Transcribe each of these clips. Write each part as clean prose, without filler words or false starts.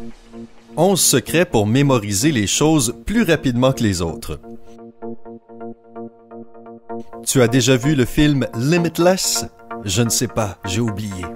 11 secrets pour mémoriser les choses plus rapidement que les autres. Tu as déjà vu le film Limitless? Je ne sais pas, j'ai oublié.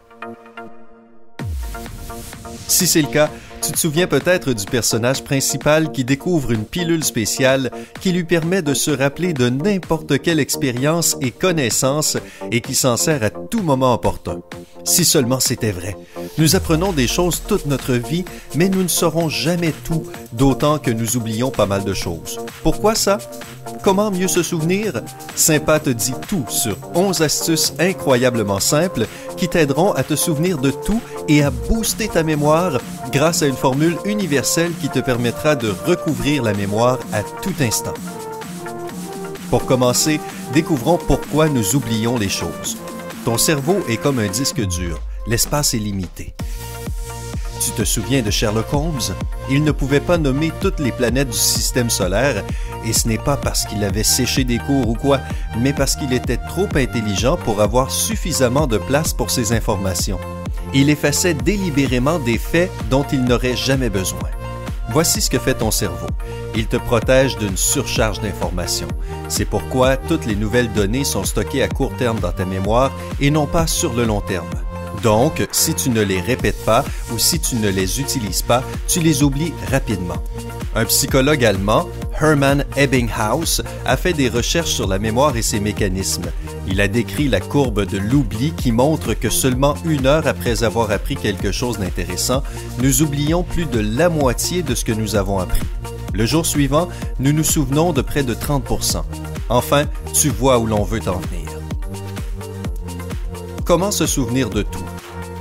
Si c'est le cas, tu te souviens peut-être du personnage principal qui découvre une pilule spéciale qui lui permet de se rappeler de n'importe quelle expérience et connaissance et qui s'en sert à tout moment opportun. Si seulement c'était vrai. Nous apprenons des choses toute notre vie, mais nous ne saurons jamais tout, d'autant que nous oublions pas mal de choses. Pourquoi ça? Comment mieux se souvenir? Sympa te dit tout sur 11 astuces incroyablement simples qui t'aideront à te souvenir de tout et à booster ta mémoire grâce à une formule universelle qui te permettra de recouvrir la mémoire à tout instant. Pour commencer, découvrons pourquoi nous oublions les choses. Ton cerveau est comme un disque dur. L'espace est limité. Tu te souviens de Sherlock Holmes? Il ne pouvait pas nommer toutes les planètes du système solaire, et ce n'est pas parce qu'il avait séché des cours ou quoi, mais parce qu'il était trop intelligent pour avoir suffisamment de place pour ses informations. Il effaçait délibérément des faits dont il n'aurait jamais besoin. Voici ce que fait ton cerveau. Il te protège d'une surcharge d'informations. C'est pourquoi toutes les nouvelles données sont stockées à court terme dans ta mémoire et non pas sur le long terme. Donc, si tu ne les répètes pas ou si tu ne les utilises pas, tu les oublies rapidement. Un psychologue allemand, Hermann Ebbinghaus, a fait des recherches sur la mémoire et ses mécanismes. Il a décrit la courbe de l'oubli qui montre que seulement 1 heure après avoir appris quelque chose d'intéressant, nous oublions plus de la moitié de ce que nous avons appris. Le jour suivant, nous nous souvenons de près de 30%. Enfin, tu vois où l'on veut en venir. Comment se souvenir de tout?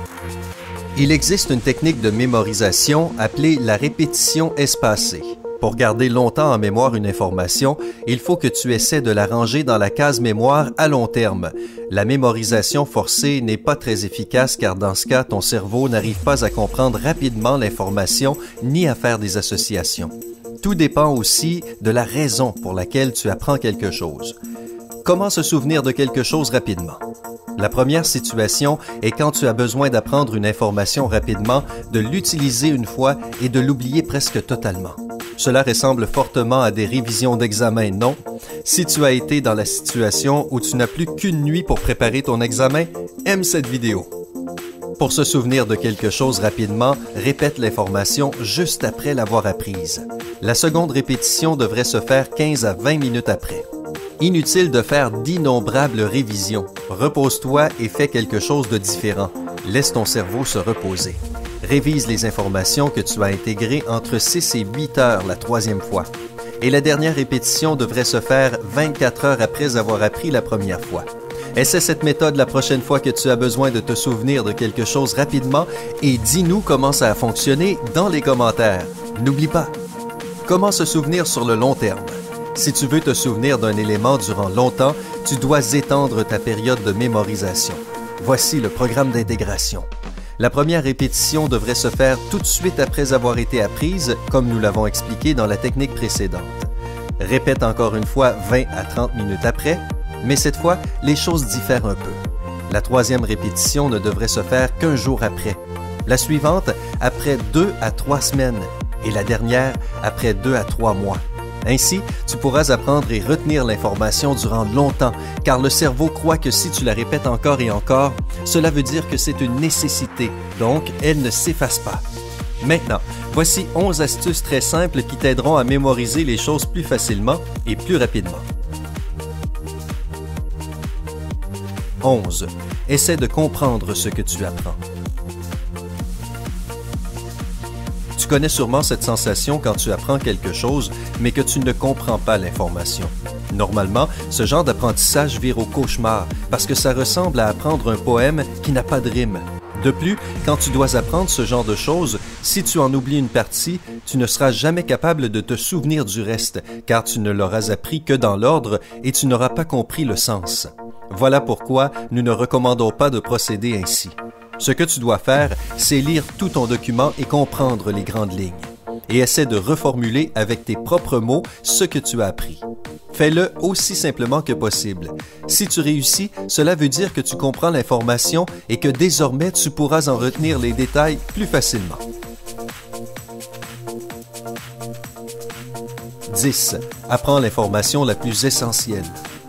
Il existe une technique de mémorisation appelée la répétition espacée. Pour garder longtemps en mémoire une information, il faut que tu essaies de la ranger dans la case mémoire à long terme. La mémorisation forcée n'est pas très efficace car dans ce cas, ton cerveau n'arrive pas à comprendre rapidement l'information ni à faire des associations. Tout dépend aussi de la raison pour laquelle tu apprends quelque chose. Comment se souvenir de quelque chose rapidement? La première situation est quand tu as besoin d'apprendre une information rapidement, de l'utiliser une fois et de l'oublier presque totalement. Cela ressemble fortement à des révisions d'examen, non? Si tu as été dans la situation où tu n'as plus qu'une nuit pour préparer ton examen, aime cette vidéo. Pour se souvenir de quelque chose rapidement, répète l'information juste après l'avoir apprise. La seconde répétition devrait se faire 15 à 20 minutes après. Inutile de faire d'innombrables révisions. Repose-toi et fais quelque chose de différent. Laisse ton cerveau se reposer. Révise les informations que tu as intégrées entre 6 et 8 heures la troisième fois. Et la dernière répétition devrait se faire 24 heures après avoir appris la première fois. Essaie cette méthode la prochaine fois que tu as besoin de te souvenir de quelque chose rapidement et dis-nous comment ça a fonctionné dans les commentaires. N'oublie pas, comment se souvenir sur le long terme? Si tu veux te souvenir d'un élément durant longtemps, tu dois étendre ta période de mémorisation. Voici le programme d'intégration. La première répétition devrait se faire tout de suite après avoir été apprise, comme nous l'avons expliqué dans la technique précédente. Répète encore une fois 20 à 30 minutes après, mais cette fois, les choses diffèrent un peu. La troisième répétition ne devrait se faire qu'un jour après. La suivante, après 2 à 3 semaines. Et la dernière, après 2 à 3 mois. Ainsi, tu pourras apprendre et retenir l'information durant longtemps, car le cerveau croit que si tu la répètes encore et encore, cela veut dire que c'est une nécessité, donc elle ne s'efface pas. Maintenant, voici 11 astuces très simples qui t'aideront à mémoriser les choses plus facilement et plus rapidement. 11. Essaie de comprendre ce que tu apprends. Tu connais sûrement cette sensation quand tu apprends quelque chose, mais que tu ne comprends pas l'information. Normalement, ce genre d'apprentissage vire au cauchemar, parce que ça ressemble à apprendre un poème qui n'a pas de rime. De plus, quand tu dois apprendre ce genre de choses, si tu en oublies une partie, tu ne seras jamais capable de te souvenir du reste, car tu ne l'auras appris que dans l'ordre et tu n'auras pas compris le sens. Voilà pourquoi nous ne recommandons pas de procéder ainsi. Ce que tu dois faire, c'est lire tout ton document et comprendre les grandes lignes. Et essaie de reformuler avec tes propres mots ce que tu as appris. Fais-le aussi simplement que possible. Si tu réussis, cela veut dire que tu comprends l'information et que désormais tu pourras en retenir les détails plus facilement. 10. Apprends l'information la plus essentielle.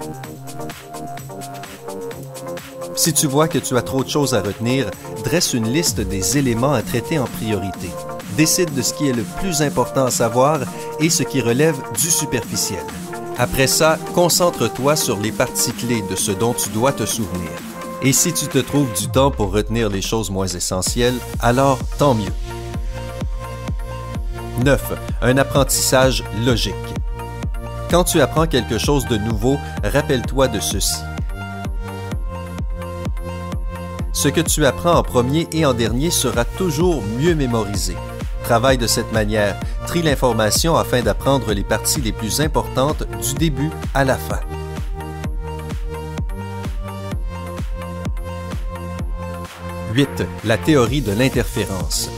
Si tu vois que tu as trop de choses à retenir, dresse une liste des éléments à traiter en priorité. Décide de ce qui est le plus important à savoir et ce qui relève du superficiel. Après ça, concentre-toi sur les parties clés de ce dont tu dois te souvenir. Et si tu te trouves du temps pour retenir les choses moins essentielles, alors tant mieux. 9. Un apprentissage logique. Quand tu apprends quelque chose de nouveau, rappelle-toi de ceci. Ce que tu apprends en premier et en dernier sera toujours mieux mémorisé. Travaille de cette manière, trie l'information afin d'apprendre les parties les plus importantes du début à la fin. « 8. La théorie de l'interférence.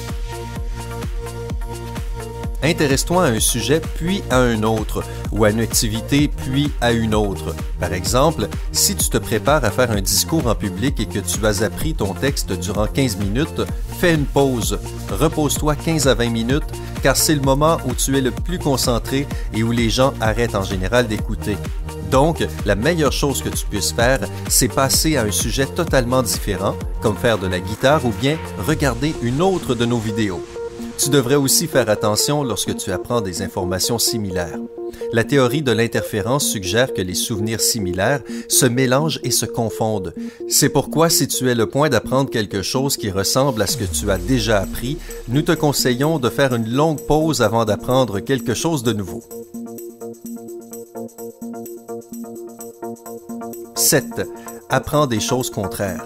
Intéresse-toi à un sujet puis à un autre, ou à une activité puis à une autre. Par exemple, si tu te prépares à faire un discours en public et que tu as appris ton texte durant 15 minutes, fais une pause. Repose-toi 15 à 20 minutes, car c'est le moment où tu es le plus concentré et où les gens arrêtent en général d'écouter. Donc, la meilleure chose que tu puisses faire, c'est passer à un sujet totalement différent, comme faire de la guitare ou bien regarder une autre de nos vidéos. Tu devrais aussi faire attention lorsque tu apprends des informations similaires. La théorie de l'interférence suggère que les souvenirs similaires se mélangent et se confondent. C'est pourquoi si tu es le point d'apprendre quelque chose qui ressemble à ce que tu as déjà appris, nous te conseillons de faire une longue pause avant d'apprendre quelque chose de nouveau. 7. Apprends des choses contraires.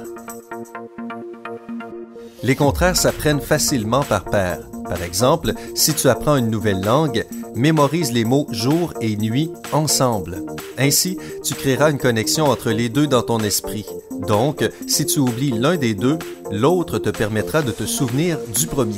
Les contraires s'apprennent facilement par pair. Par exemple, si tu apprends une nouvelle langue, mémorise les mots jour et nuit ensemble. Ainsi, tu créeras une connexion entre les deux dans ton esprit. Donc, si tu oublies l'un des deux, l'autre te permettra de te souvenir du premier.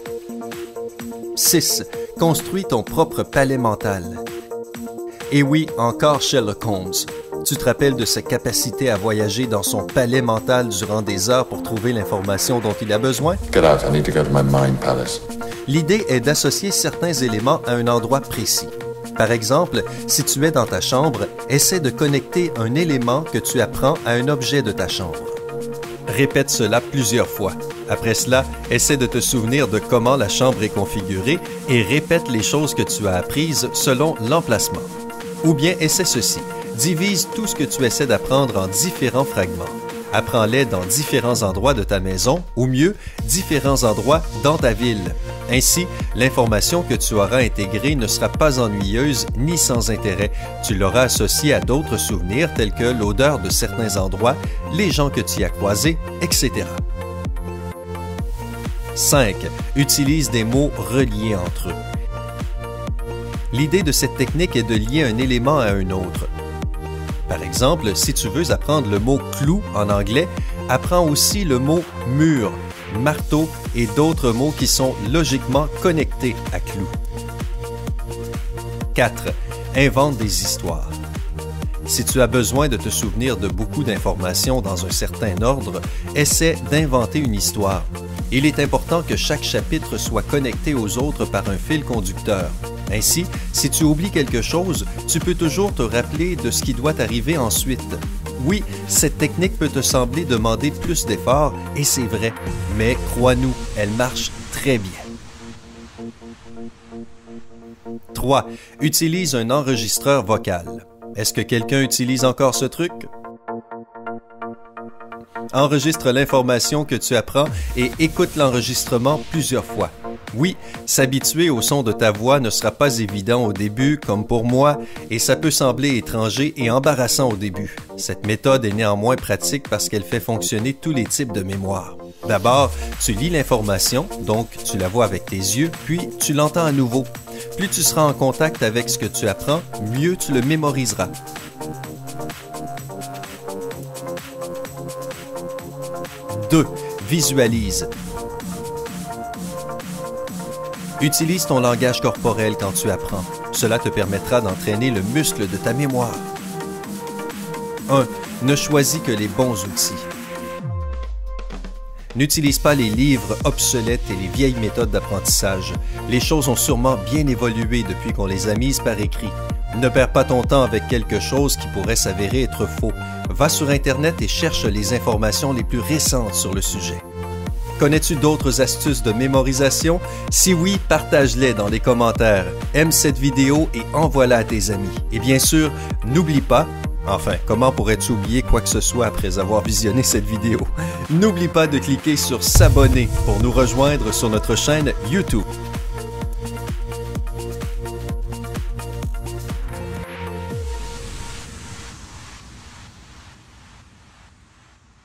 6. Construis ton propre palais mental. Et oui, encore Sherlock Holmes. Tu te rappelles de sa capacité à voyager dans son palais mental durant des heures pour trouver l'information dont il a besoin? Get out, I need to go to my mind palace. L'idée est d'associer certains éléments à un endroit précis. Par exemple, si tu es dans ta chambre, essaie de connecter un élément que tu apprends à un objet de ta chambre. Répète cela plusieurs fois. Après cela, essaie de te souvenir de comment la chambre est configurée et répète les choses que tu as apprises selon l'emplacement. Ou bien essaie ceci. Divise tout ce que tu essaies d'apprendre en différents fragments. Apprends-les dans différents endroits de ta maison, ou mieux, différents endroits dans ta ville. Ainsi, l'information que tu auras intégrée ne sera pas ennuyeuse ni sans intérêt. Tu l'auras associée à d'autres souvenirs tels que l'odeur de certains endroits, les gens que tu y as croisés, etc. 5. Utilise des mots reliés entre eux. L'idée de cette technique est de lier un élément à un autre. Par exemple, si tu veux apprendre le mot « clou » en anglais, apprends aussi le mot « mur », « marteau » et d'autres mots qui sont logiquement connectés à « clou ». 4. Invente des histoires. Si tu as besoin de te souvenir de beaucoup d'informations dans un certain ordre, essaie d'inventer une histoire. Il est important que chaque chapitre soit connecté aux autres par un fil conducteur. Ainsi, si tu oublies quelque chose, tu peux toujours te rappeler de ce qui doit arriver ensuite. Oui, cette technique peut te sembler demander plus d'efforts, et c'est vrai, mais crois-nous, elle marche très bien. 3. Utilise un enregistreur vocal. Est-ce que quelqu'un utilise encore ce truc? Enregistre l'information que tu apprends et écoute l'enregistrement plusieurs fois. Oui, s'habituer au son de ta voix ne sera pas évident au début, comme pour moi, et ça peut sembler étranger et embarrassant au début. Cette méthode est néanmoins pratique parce qu'elle fait fonctionner tous les types de mémoire. D'abord, tu lis l'information, donc tu la vois avec tes yeux, puis tu l'entends à nouveau. Plus tu seras en contact avec ce que tu apprends, mieux tu le mémoriseras. 2. Visualise. Utilise ton langage corporel quand tu apprends. Cela te permettra d'entraîner le muscle de ta mémoire. 1. Ne choisis que les bons outils. N'utilise pas les livres obsolètes et les vieilles méthodes d'apprentissage. Les choses ont sûrement bien évolué depuis qu'on les a mises par écrit. Ne perds pas ton temps avec quelque chose qui pourrait s'avérer être faux. Va sur Internet et cherche les informations les plus récentes sur le sujet. Connais-tu d'autres astuces de mémorisation? Si oui, partage-les dans les commentaires. Aime cette vidéo et envoie-la à tes amis. Et bien sûr, n'oublie pas, enfin, comment pourrais-tu oublier quoi que ce soit après avoir visionné cette vidéo? N'oublie pas de cliquer sur s'abonner pour nous rejoindre sur notre chaîne YouTube.